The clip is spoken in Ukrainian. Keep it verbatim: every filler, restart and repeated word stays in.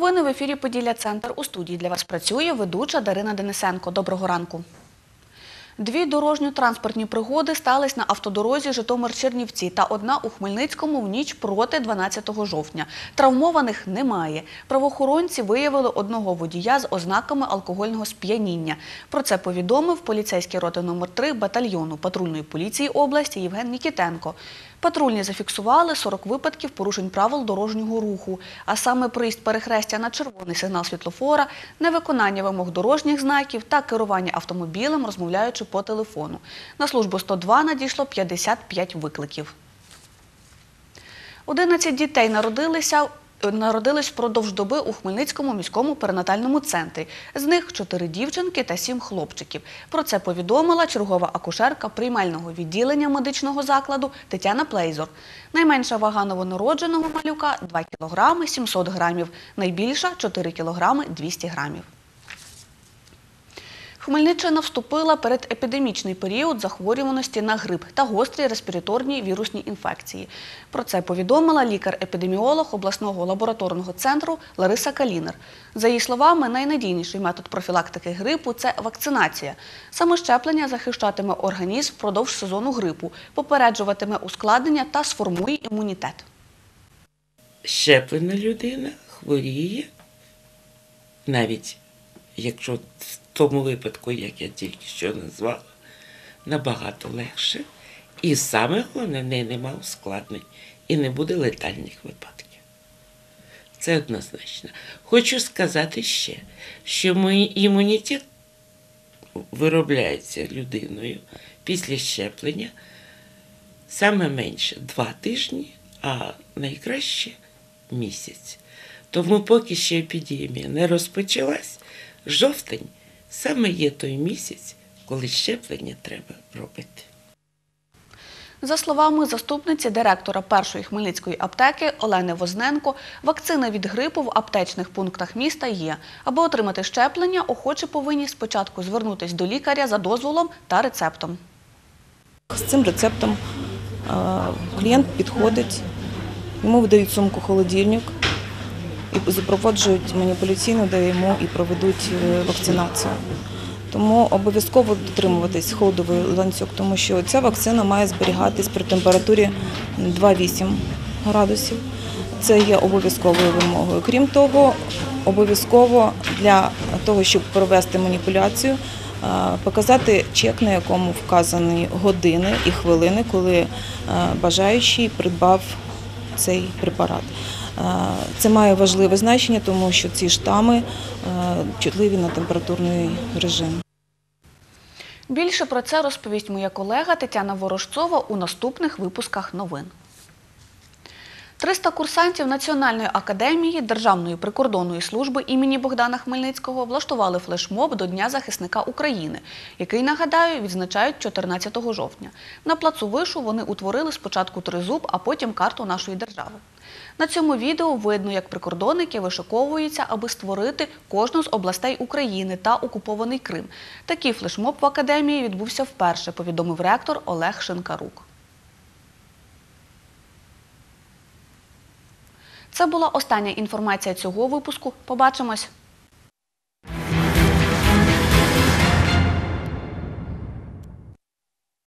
Новини в ефірі «Поділля-Центр». У студії для вас працює ведуча Дарина Денисенко. Доброго ранку. Дві дорожньо-транспортні пригоди стались на автодорозі Житомир-Чернівці та одна у Хмельницькому в ніч проти дванадцятого жовтня. Травмованих немає. Правоохоронці виявили одного водія з ознаками алкогольного сп'яніння. Про це повідомив поліцейський роти номер три батальйону патрульної поліції області Євген Нікітенко. Патрульні зафіксували сорок випадків порушень правил дорожнього руху, а саме проїзд перехрестя на червоний сигнал світлофора, невиконання вимог дорожніх знаків та керування автомобілем, розмовляючи по телефону. На службу сто два надійшло п'ятдесят п'ять викликів. одинадцять дітей народилися Народились впродовж доби у Хмельницькому міському перинатальному центрі. З них чотири дівчинки та сім хлопчиків. Про це повідомила чергова акушерка приймального відділення медичного закладу Тетяна Плейзор. Найменша вага новонародженого малюка – два кілограми сімсот грамів, найбільша – чотири кілограми двісті грамів. Хмельниччина вступила перед епідемічний період захворюваності на грип та гострі респіраторні вірусні інфекції. Про це повідомила лікар-епідеміолог обласного лабораторного центру Лариса Калінер. За її словами, найнадійніший метод профілактики грипу – це вакцинація. Саме щеплення захищатиме організм впродовж сезону грипу, попереджуватиме ускладнення та сформує імунітет. Щеплена людина хворіє, навіть якщо в тому випадку, як я тільки що назвала, набагато легше. І саме головне, в неї немає ускладнень і не буде летальних випадків. Це однозначно. Хочу сказати ще, що мій імунітет виробляється людиною після щеплення саме менше два тижні, а найкраще місяць. Тому поки ще епідемія не розпочалась, жовтень саме є той місяць, коли щеплення треба робити. За словами заступниці директора першої хмельницької аптеки Олени Возненко, вакцина від грипу в аптечних пунктах міста є. Аби отримати щеплення, охочі повинні спочатку звернутися до лікаря за дозволом та рецептом. З цим рецептом клієнт підходить, йому видають сумку-холодильник і запроваджують маніпуляційно, де йому і проведуть вакцинацію. Тому обов'язково дотримуватись холодовий ланцюг, тому що ця вакцина має зберігатись при температурі два вісім градусів. Це є обов'язковою вимогою. Крім того, обов'язково для того, щоб провести маніпуляцію, показати чек, на якому вказані години і хвилини, коли бажаючий придбав цей препарат. Це має важливе значення, тому що ці штами чутливі на температурний режим. Більше про це розповість моя колега Тетяна Ворожцова у наступних випусках новин. триста курсантів Національної академії Державної прикордонної служби імені Богдана Хмельницького влаштували флешмоб до Дня захисника України, який, нагадаю, відзначають чотирнадцятого жовтня. На плацу Вишу вони утворили спочатку тризуб, а потім карту нашої держави. На цьому відео видно, як прикордонники вишиковуються, аби створити кожну з областей України та окупований Крим. Такий флешмоб в академії відбувся вперше, повідомив ректор Олег Шинкарук. Це була остання інформація цього випуску. Побачимось!